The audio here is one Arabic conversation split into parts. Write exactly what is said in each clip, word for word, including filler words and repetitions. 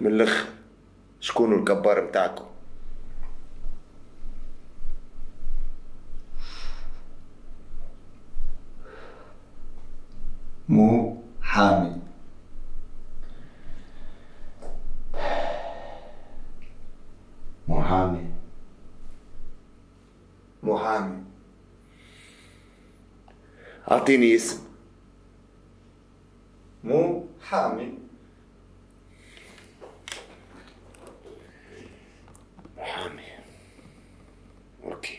من الاخر، شكون الكبار متاعكم؟ مو حامي. محامي. محامي. اعطيني اسم. مو حامي. محامي. اوكي.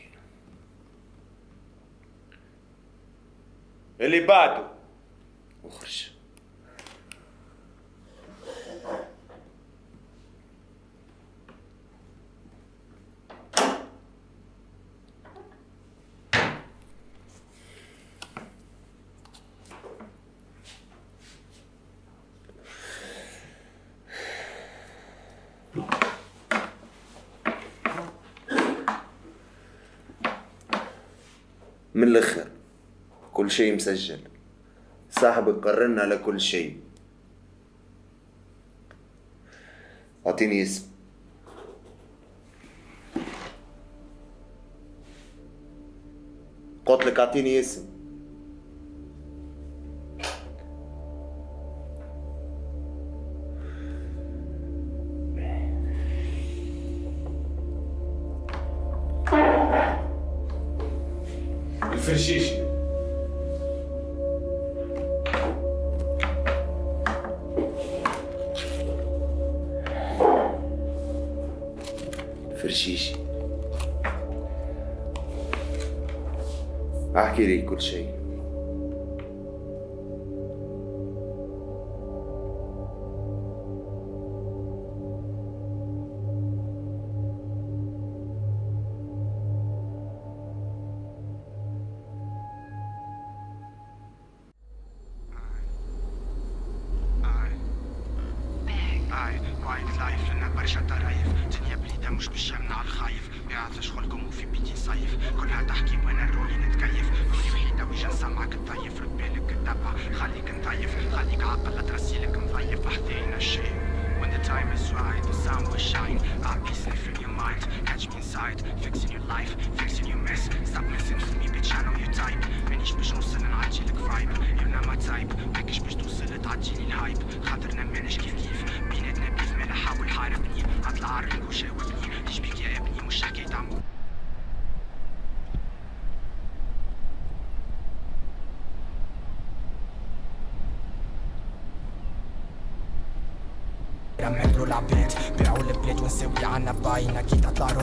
اللي بعده. اخرج. من الاخر، كل شيء مسجل. صاحبك قررنا على كل شيء. اعطيني اسم. قلت لك اعطيني اسم. الفرشيشي. فرشيشي. احكي لي كل شيء. وايلد لايف لنا برشا طرايف، دنيا بليدة مش بالشمن على الخايف، بيعرف شغلكم وفي بيتي صيف، كلها تحكي وانا الرولي نتكيف، رولي وحيدة وجا سمعك تضيف، رد بالك تتبع خليك نضيف، خليك عاقل لا ترسيلك مضيف، بحثينا الشيء. When the time is right, the sun will shine. I'll be safe in your mind. Catch me inside, fixing your life, fixing your mess. Stop messing with me, bitch. I know your type. مانيش باش نوصل نعجلك فايب. You're not my type. ماكش باش توصل تعجلي الهايب. خاطرنا ماناش كيف كيف. بيناتنا بيف ما لا حاول حاربني. اطلع عالرينج وجاوبني. ايش بيك يا ابني مش حكاية عمو. رمحلو العبيد بيعوا البلاد ونساوي عنا باين اكيد اطلع.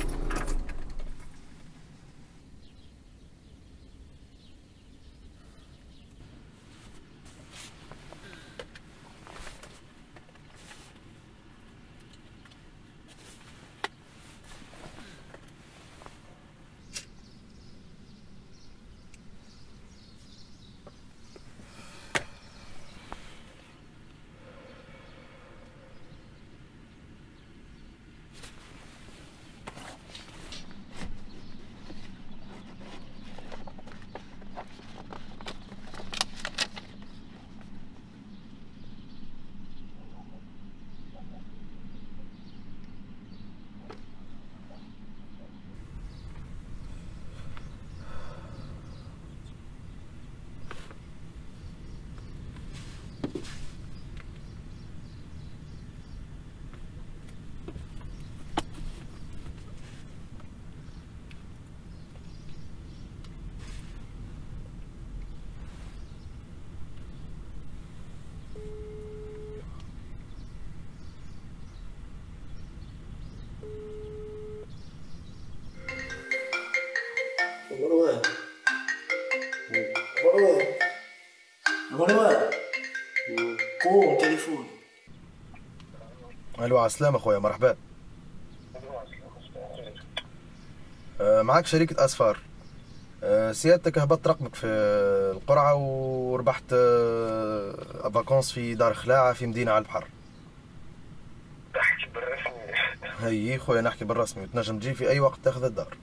مروان مروان مروان قوم تليفون. الو، على السلامة اخويا، مرحبا. أه معك شركة اسفار. أه سيادتك هبطت رقمك في القرعة وربحت أه فاكونس في دار خلاعة في مدينة على البحر. تحكي بالرسمي؟ هي خويا نحكي بالرسمي، وتنجم تجي في اي وقت تاخذ الدار.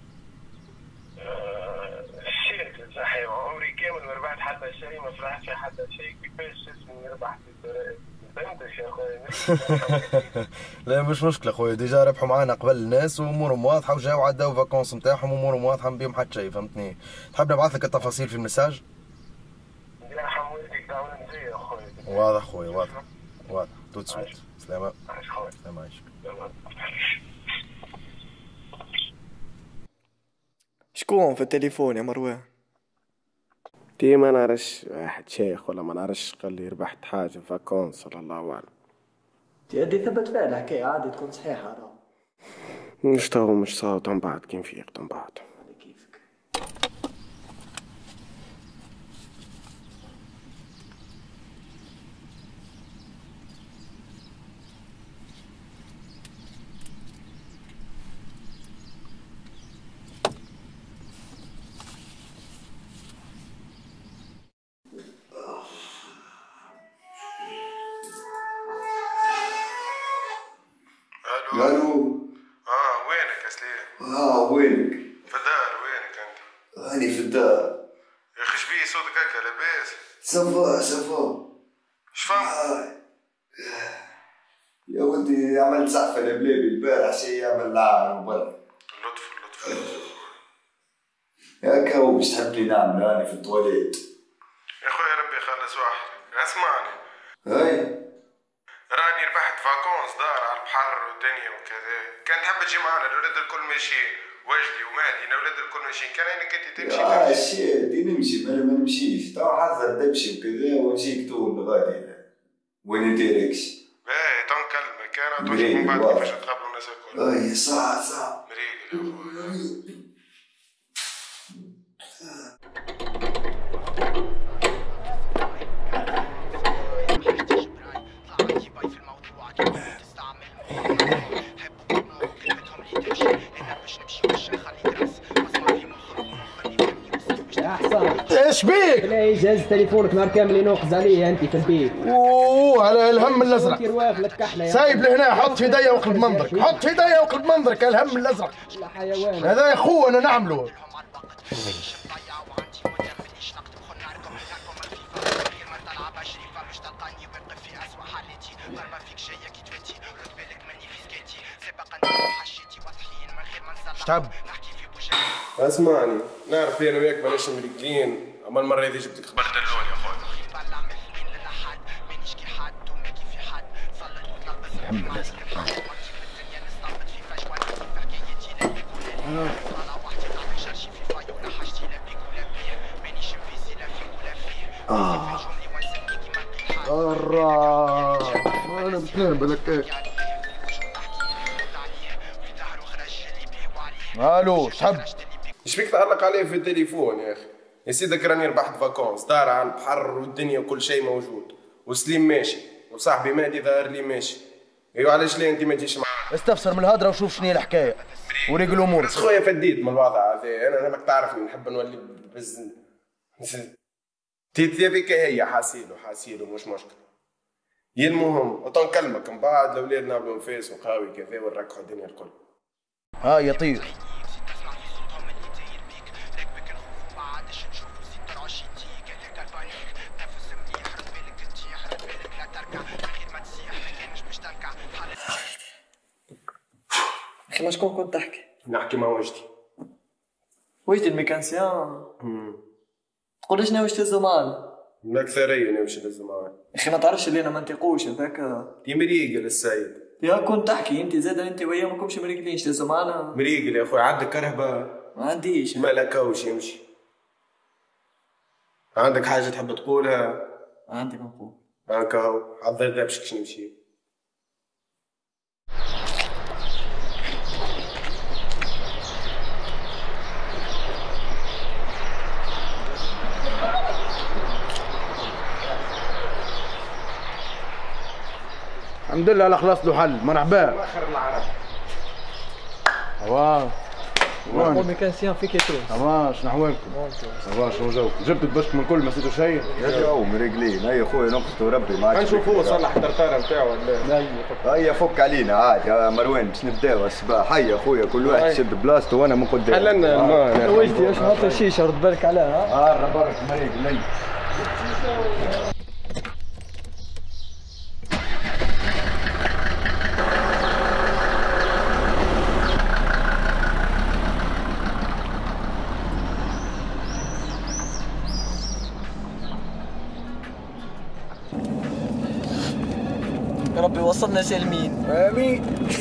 شيت صحيح، عمري كامل ما ربحت حتى شيء، ما فرحت في حتى شيء، كيفاش اسمي نربح في الدورات؟ فهمتش يا خويا. لا مش مشكله خويا، ديجا ربحوا معانا قبل الناس وامورهم واضحه وجاو عداو فاكونس نتاعهم وامورهم واضحه ما بيهم حتى شيء فهمتني. تحب نبعث لك التفاصيل في المساج؟ يرحم والديك دعونا نجي يا خويا. واضح خويا واضح واضح. توت سويت. سلامة. عايش خويا. سلام عايشك. شكون في التليفون يا مروان؟ دي ما نعرفش واحد شيخ ولا ما نعرفش قال لي ربحت حاجة فاكونس ولا الله أعلم. تي ثبت فيها الحكاية عادي تكون صحيحة راه. مش تو مش صوت من بعد كي نفيق من بعد. كيفك. الو. اه وينك يا سليم؟ اه وينك؟ في الدار. وينك انت؟ راني في الدار. يا اخي شبيه صوتك هكا لاباس؟ صفا صفا. شفهم؟ آه. يا ولدي عملت زعفة لبلابي البارح شي يعمل لعن وبرا. اللطف اللطف. هكا هو مش تحب لي نعمل راني في التواليت. يا خويا ربي يخلص وحدك، اسمعني. هاي. راني ربحت فاكونس دار على البحر والدنيا وكذا، كان تحب تجي معنا الولاد الكل ماشيين، وجدي ومهدي الولاد الكل ماشيين، كان انك انت تمشي. اه الشيء دي نمشي ما ما نمشيش، تو حذر تمشي وكذا ونجيك طول غادي وين نديركش. باهي تو نكلمك انا توجد من بعد كيفاش تقابلوا الناس الكل. اي صح صح. مريقل يا خويا. ايش بيك؟ لا جهاز تليفونك نهار كامل ينوقز عليه انت في البيت. اوه على الهم الازرق. رواف لك كحله سايب لهنا، حط في يديا وقلب منظرك، حط في يديا وقلب منظرك الهم الازرق. لا حيوان. هذا يا اخو انا نعمله. شتعب؟ اسمعني، نعرف انا وياك بلاش مريقلين، اما المره هذه جبتك خبر دلول يا خويا. الحمد لله. آه. الراح انا بتنام بلك. الو شحب؟ ايش فيك تعلق عليه في التليفون يا اخي؟ يا سيدك راني ربحت فاكونس، دار على البحر والدنيا وكل شيء موجود، وسليم ماشي، وصاحبي مهدي ظاهر لي ماشي. ايوا علاش ليه انت ما تجيش معانا؟ استفسر من الهضره وشوف شنو هي الحكايه وريق الامور. بس خويا فديت من الوضع هذا، انا انا تعرفني نحب نولي بز تيتي هذيك هي حاسيلو حاسيلو مش مشكل. هي المهم تو نكلمك من بعد الاولاد نعملوا نفاس وقهاوي كذا ونركحوا الدنيا الكل. ها يطير. اخي ما شكون كنت تحكي؟ نحكي مع وجدي. وجدي الميكانسيان؟ تقول شنو واش تهزو معنا؟ الأكثرية نمشي نهزو معاك. اخي ما تعرفش اللي انا ما نطيقوش هذاك. مريقل السيد. يا كنت تحكي انت زاد انت وياه ما كنتش مريقلينش تهزو معنا. مريقل يا اخوي، عندك كرهبة؟ ما عنديش. ما لكاوش يمشي. عندك حاجة تحب تقولها؟ عندك نقول. هاكا هو، حضر دابشك باش نمشي. الحمد لله على خلاص له حل، مرحبا. اخر العرب. واه. هو ميكانسيان فيك يتوس. تمام، شنو احوالكم؟ تمام، شنو جوكم؟ جبتوا تبشك من كل ما نسيتوا شيء؟ يا جو مريقلين، هيا خويا نقصتوا ربي معاك. نشوف هو صلح الطرطاره نتاعو ولا هيا فك علينا عادي يا مروان باش نبداو الصباح. هيا خويا كل واحد يشد بلاصته وانا من قدام. حللنا الماء. وجدي اش حاط الشيشه رد بالك عليها. اه برك مريقلين. يا ربي وصلنا سالمين. امين.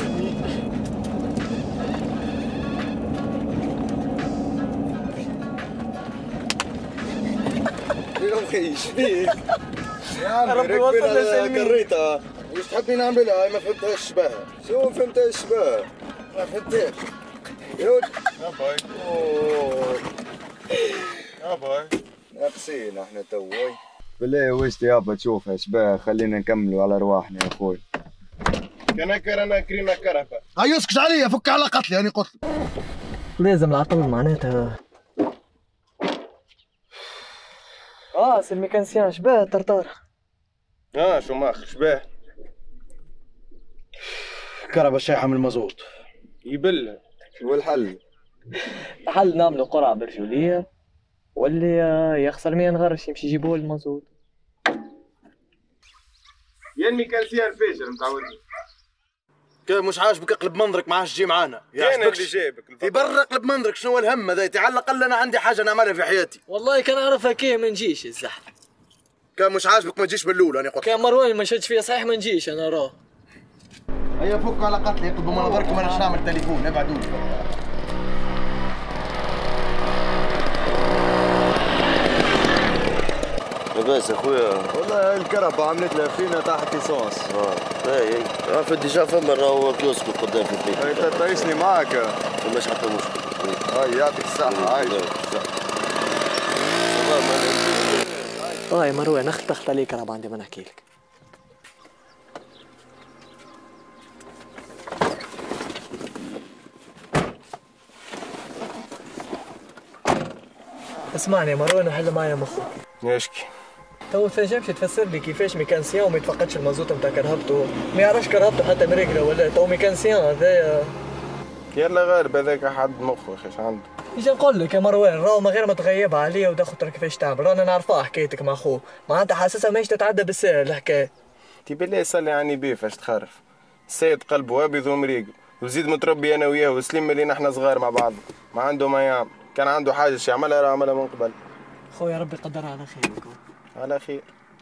يا اخي ايش فيك؟ يا عمي ربي وصلنا سالمين. كريتها واش تحبني نعملها؟ هاي ما فهمتهاش الشباهه. شو فهمت الشباب؟ ما فهمتهاش. يا ولد يا باي أوه. يا باي ناقصين احنا توي. بالله وش يابا تشوفها شباب، خلينا نكملوا على رواحنا يا اخوي. كان كرنا كرينا كرفه. هاي اسكت عليا، فك على قتلي انا قلت لك. لازم العطل معناتها. اه سي الميكانسيان شباه طرطار. اه شو ماخر شباه؟ كهرباء شايحه من المازوت. يبل. شو الحل؟ الحل نعملوا قرعة برجولية واللي يخسر مية نغرش يمشي يجيبوه المازوت. يا الميكانسيان فاجر متعودين. كيف مش عاجبك اقلب منظرك ما عادش تجي معانا؟ كان اللي جابك في برا اقلب منظرك، شنو الهم هذا؟ على الاقل انا عندي حاجه نعملها في حياتي. والله كان اعرف هكايا ما نجيش الزحف. كان مش عاجبك ما تجيش بالاول انا قلت. كان مروان ما شدش فيها صحيح ما نجيش انا راه. هيا فكوا على قتلي، اقلبوا منظركم انا نعمل تليفون ابعدوا. لاباس اخويا. والله الكهرباء عملت لها فينا طاحت ايسونس. اه اي اي عارف ديجا فما راهو كيوسك قدام في البيت. اي تعيشني معاك. ما فماش حتى مشكل. اي يعطيك الصحة عايش. اه يا مروان اخت اخت عليك راه عندي ما نحكي لك. اسمعني يا مروان وحل معايا مخك. يشكي تو تنجمش تفسر لي كيفاش ميكانسيان وما يتفقدش المازوت نتاع كرهبته، ما يعرفش كرهبته حتى مريقله ولا تو ميكانسيان هذايا. يلا غالب هذاك حد مخه يا اخي اش عنده. نجي نقول لك يا مروان راهو من غير ما تغيبها عليا ودخلت كيفاش تعمل، رانا نعرفها حكايتك مع خوه، معناتها حاسسها ماهيش تتعدى بالسهل الحكايه. تي بالله صلي عني بيه فاش تخرف. السيد قلبه ابيض ومريق وزيد متربي انا وياه وسليم اللي نحنا صغار مع بعض، ما عنده ما يعمل، كان عنده حاجه شي يعملها راه عملها من قبل. خويا ربي قدرها على خير. على خير.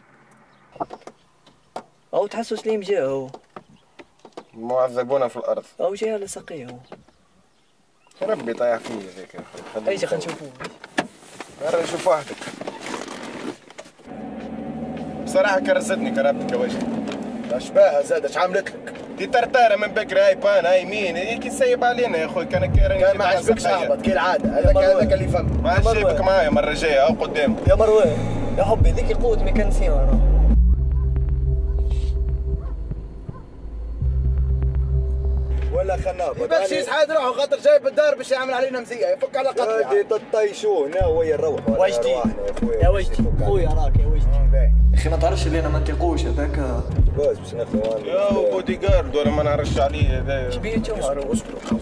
او تحسوا سليم جا هو. معذبون في الارض. او جاي على سقيه هو. ربي طايح فيه هذاك يا اخي. ايش خلينا نشوفوه. مرة نشوف وحدك. بصراحة كرستني كرهبتك يا وجهي. اشباها زاد اش عملت لك؟ دي ترتارة من بكري هاي بان هاي مين هيك يسيب علينا يا اخوي. كان كان ما عجبكش هابط كالعادة. هذاك هذاك اللي فهم. ما عجبك معايا مرة جاية او قدام. يا مروان يا حبي ذيك قوة ميكانسيان راه. ولا خنابه باش يسحاد روحه خاطر جايب الدار باش يعمل علينا مزيه يفك على قتلي. هادي تطيشوه هنا ويا نروح. وجدي يا وجدي خويا راك يا وجدي. يا اخي ما تعرفش اللي انا ما نطيقوش هذاك. باش باش ناخذ يا بودي جارد ولا ما نعرفش عليه هذا. شبيه جوهر. اسكت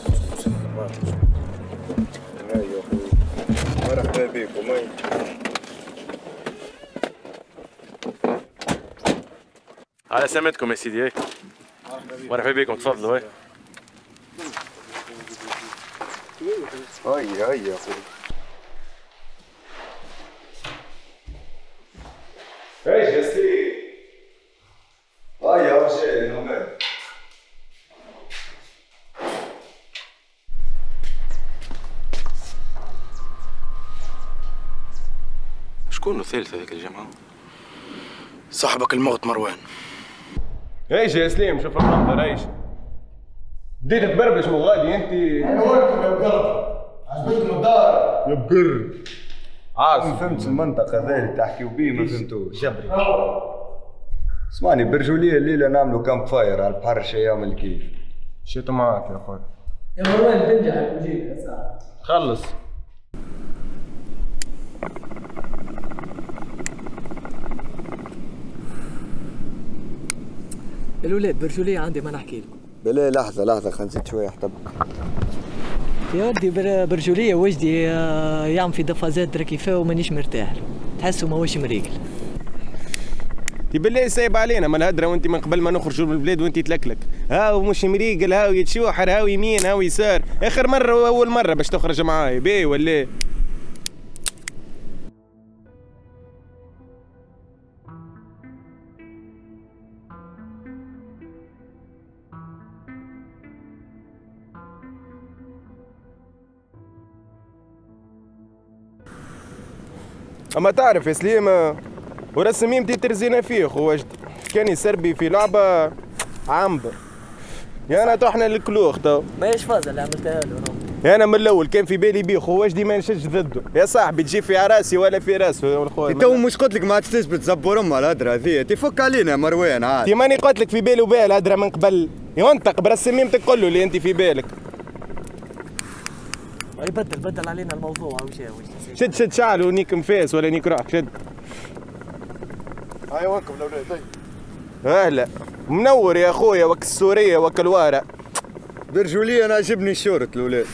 يا اخوي مرحبا بكم. على سلامتكم يا سيدي. هيك مرحبا بكم تفضلوا. هاي هيا هيا يا اخوي. ايش يا سيدي؟ هيا وجاي نومال. شكون الثالث هذيك الجمعة؟ صاحبك الموت مروان. ايش يا سليم شوف المنظر ايش. بديت تبربش مو غادي انت. انا وين يا بقرب؟ عجبتكم الدار؟ يا بقر. عاصم. ما فهمتش المنطقة هذا اللي تحكيو بيه ما فهمتوش. جبري. اسمعني برجولية الليلة نعملوا كامب فاير على البحر شي يعمل كيف. شيت معاك يا اخوي. يا مروان تنجح المجيب يا ساعة. خلص. الولاد برجولية عندي ما نحكي لكم. بالله لحظة لحظة خلينا نزيد شوية احتبك. يا ودي برجولية وجدي يعمل في دفازات درا كيفاه ومانيش مرتاح له، تحسه ماهوش مريقل. تي بالله سايب علينا ما الهدرة وانت من قبل ما نخرجوا من البلاد وانت تلكلك، هاو مش مريقل هاو يتشوحر هاو يمين هاو يسار، اخر مرة واول مرة باش تخرج معاي بيه ولا اما تعرف يا سليم ورسم يمتي ترزينا فيه خو وجدي كان يسربي في لعبه عمبر يا انا طحنا الكلوخ تو ماهيش فازه اللي عملتها له. يا انا من الاول كان في بالي بيه خو وجدي ما نشج ضده يا صاحبي تجي في راسي ولا في راسه خويا تو مش قلت لك ما عادش تثبت زبور امها الهدره هذيا تفك علينا يا مروان عاد تي ماني قلت لك في بالي وبال الهدره من قبل ينطق برسم يمتك كله اللي انت في بالك. يبدل بدل علينا الموضوع وش شد شد شعله نيك مفاس ولا نيك روحك شد. هاي وكم الاولاد طيب. اهلا منور يا اخويا وك السوريه وك الوارع. برجولي انا عجبني الشورت الاولاد.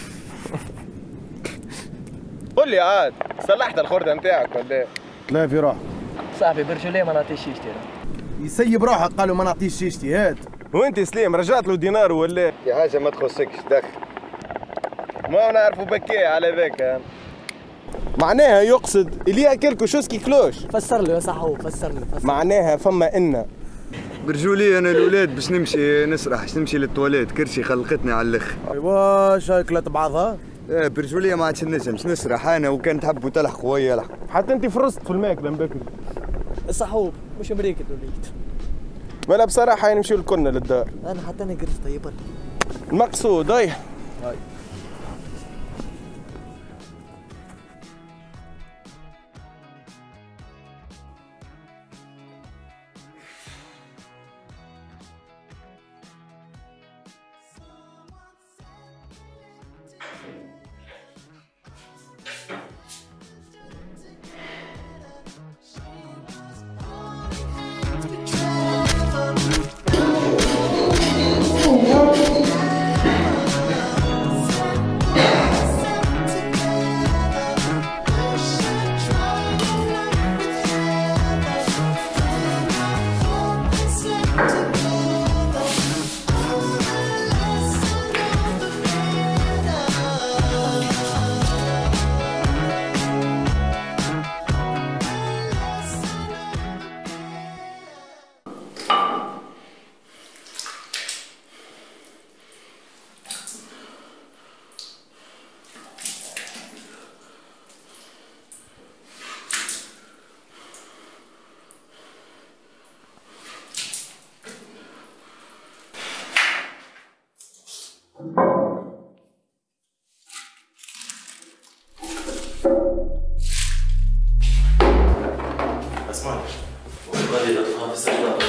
قول لي عاد صلحت الخرده نتاعك ولا ايه؟ لا في روحك صاحبي برجولي ما نعطيش شيشتي. يسيب روحك قالوا ما نعطيش شيشتي هات. وانت سليم رجعت له دينار ولا ايه؟ في حاجه ما تخصكش دخل. ما نعرفوا بكيه على ذاك معناها يقصد اللي ياكلكوا شوسكي كلوش. فسر لي يا صاحو فسر لي فسر. معناها فما ان برجولي انا الاولاد باش نمشي نسرح باش نمشي للتواليت كرشي خلقتني على الاخر. ايوا شاكلت بعضها. ايه برجوليه ما عادش نجمش نسرح انا وكان تحبوا تلحقوا ويا لحق. حتى انت فرصت في الماكله بكري. الصحوب مش امريكا وليت. ولا بصراحه نمشيو لكلنا للدار. انا حتى انا قرصت طيب. المقصود هاي. هاي. اسمعني غادي ندخل في السجن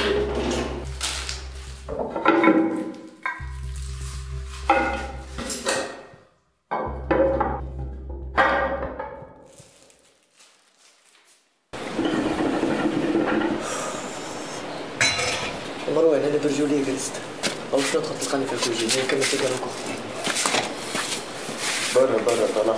مروان هذا برجولي جلست او شو تدخل تلقاني في الكوجين هي كلمه تلقى برا برا طلع.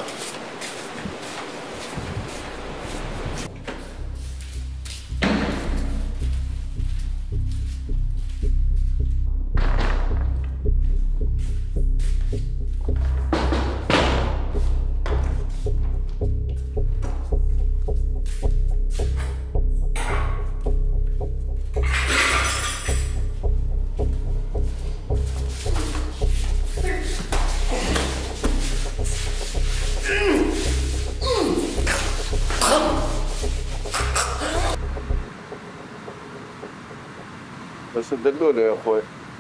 بس الدلولة يا اخوي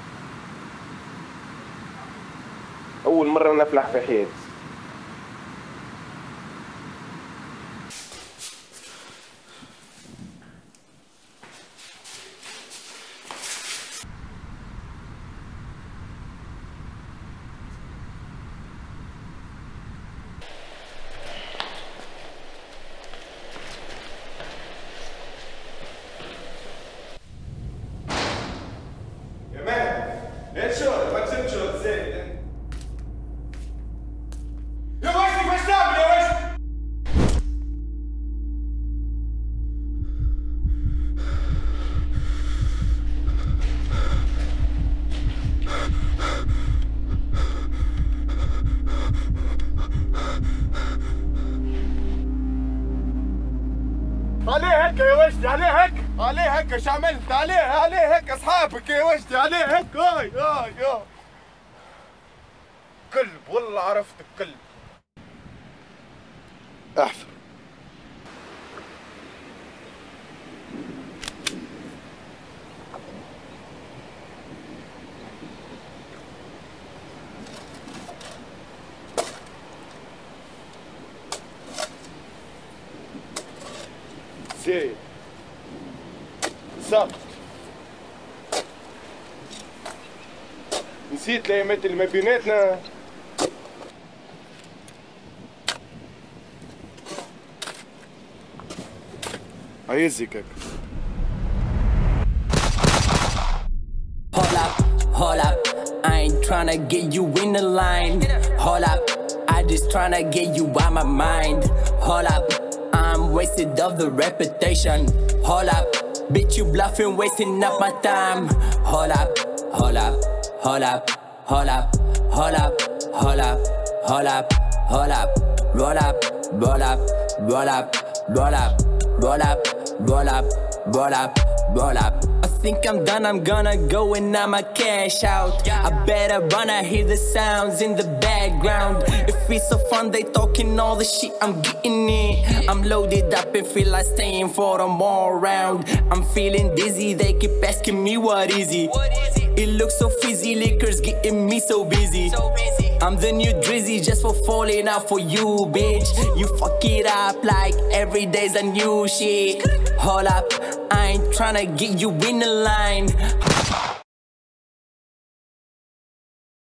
اول مرة نفلح في حياتي. عليه هيك يا وجدي عليه هيك عليه هيك ايش عملت عليه عليه هيك اصحابك يا وجدي عليه هيك هاي هاي هاي كلب والله عرفتك كلب. احفر زايد سقط. نسيت الايامات اللي ما بيناتنا. عايزك هكا. Hold up, hold up, I ain't tryna get you in the line. Hold up, I just tryna get you out my mind. Hold up, I'm wasted of the reputation. Hold up, bitch you bluffing, wasting up my time. Hold up, hold up, hold up, hold up, hold up, hold up, hold up, hold up, roll up, roll up, roll up, roll up, roll up, roll up, roll up, roll up. I think I'm done, I'm gonna go and I'ma cash out. I better run, I hear the sounds in the background. It feels so fun, they talking all the shit, I'm getting it. I'm loaded up and feel like staying for them all round. I'm feeling dizzy, they keep asking me what is it. It looks so fizzy, liquor's getting me so busy. I'm the new Drizzy just for falling out for you, bitch. You fuck it up like every day's a new shit. Hold up, I ain't tryna get you in the line.